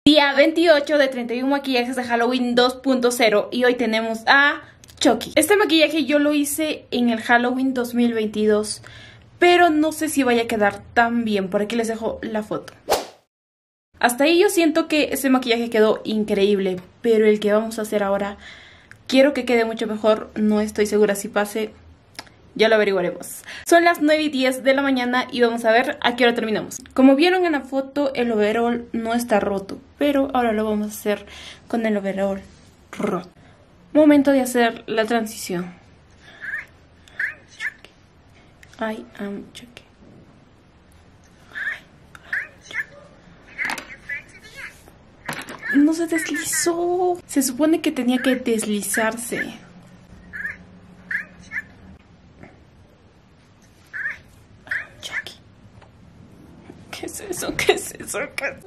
Día 28 de 31 maquillajes de Halloween 2.0 y hoy tenemos a Chucky. Este maquillaje yo lo hice en el Halloween 2022, pero no sé si vaya a quedar tan bien. Por aquí les dejo la foto. Hasta ahí yo siento que este maquillaje quedó increíble, pero el que vamos a hacer ahora quiero que quede mucho mejor. No estoy segura si pase. Ya lo averiguaremos. Son las 9:10 de la mañana y vamos a ver a qué hora terminamos. Como vieron en la foto, el overall no está roto, pero ahora lo vamos a hacer con el overall roto. Momento de hacer la transición. I am Chucky. No se deslizó. Se supone que tenía que deslizarse. ¿Qué es eso? ¿Qué es eso? ¿Qué es?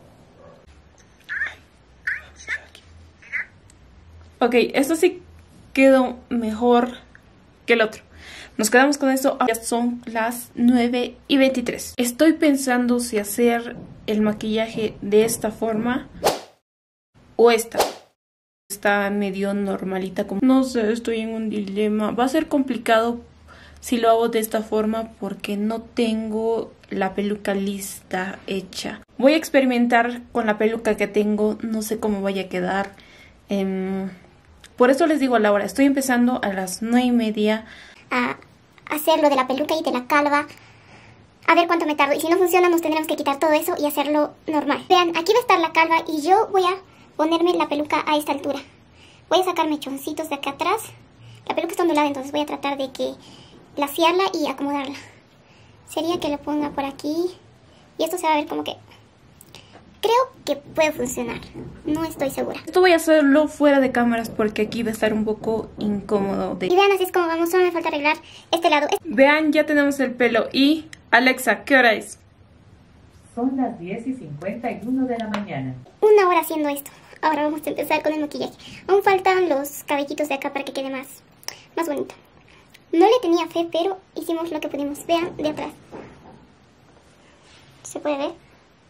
Ok, esto sí quedó mejor que el otro. Nos quedamos con esto. Ya son las 9:23. Estoy pensando si hacer el maquillaje de esta forma o esta. Está medio normalita. No sé, estoy en un dilema. Va a ser complicado si lo hago de esta forma porque no tengo la peluca lista, hecha. Voy a experimentar con la peluca que tengo. No sé cómo vaya a quedar. Por eso les digo a la hora. Estoy empezando a las 9:30 a hacer lo de la peluca y de la calva. A ver cuánto me tardo. Y si no funciona nos tendremos que quitar todo eso y hacerlo normal. Vean, aquí va a estar la calva y yo voy a ponerme la peluca a esta altura. Voy a sacar mechoncitos de acá atrás. La peluca está ondulada, entonces voy a tratar de que glaciarla y acomodarla. Sería que lo ponga por aquí y esto se va a ver como que... Creo que puede funcionar, no estoy segura. Esto voy a hacerlo fuera de cámaras porque aquí va a estar un poco incómodo. Y vean, así es como vamos, solo me falta arreglar este lado. Vean, ya tenemos el pelo. Y Alexa, ¿qué hora es? Son las 10:51 de la mañana. Una hora haciendo esto. Ahora vamos a empezar con el maquillaje. Aún faltan los cabellitos de acá para que quede más bonito. No le tenía fe, pero hicimos lo que pudimos. Vean, de atrás. ¿Se puede ver?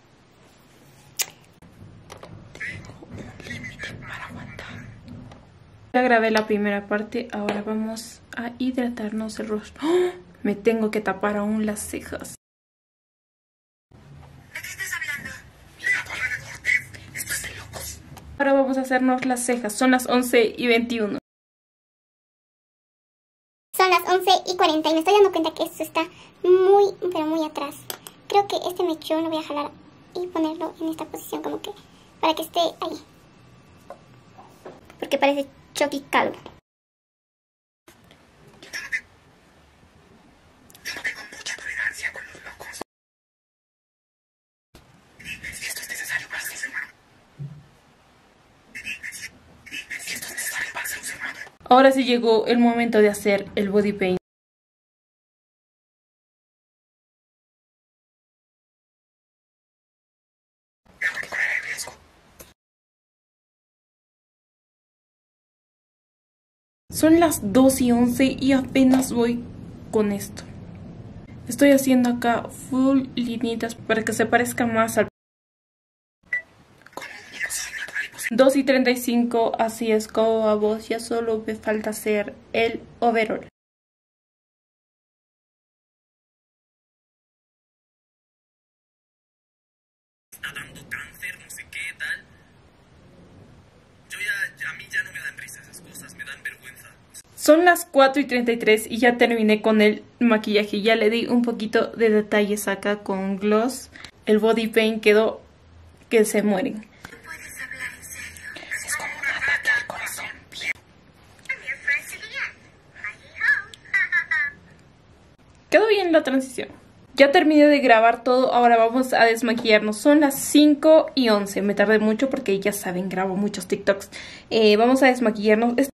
Ya grabé la primera parte, ahora vamos a hidratarnos el rostro. ¡Oh! Me tengo que tapar aún las cejas. ¿De qué estás hablando? Mira, Pablo de Cortés, esto es de locos. Ahora vamos a hacernos las cejas, son las 11:21. Son las 11:40 y me estoy dando cuenta que esto está muy, pero muy atrás. Creo que este mechón lo voy a jalar y ponerlo en esta posición como que para que esté ahí. Porque parece Chucky calvo. Yo no tengo mucha tolerancia con los locos. Si esto es necesario para ser humano. Si esto es necesario para ser un ser humano. Ahora sí llegó el momento de hacer el body paint. Tengo que correr el riesgo. Son las 2:11 y apenas voy con esto. Estoy haciendo acá full linitas para que se parezca más al... 2:35, así es como a vos, ya solo me falta hacer el overall. Está dando cáncer, no sé qué, tal. A mí ya no me dan risa esas cosas, me dan vergüenza. Son las 4:33 y ya terminé con el maquillaje. Ya le di un poquito de detalles acá con gloss. El body paint quedó que se mueren. ¿Puedes hablar en serio? Es como un ataque al corazón. Quedó bien la transición. Ya terminé de grabar todo, ahora vamos a desmaquillarnos. Son las 5:11. Me tardé mucho porque ya saben, grabo muchos TikToks. Vamos a desmaquillarnos.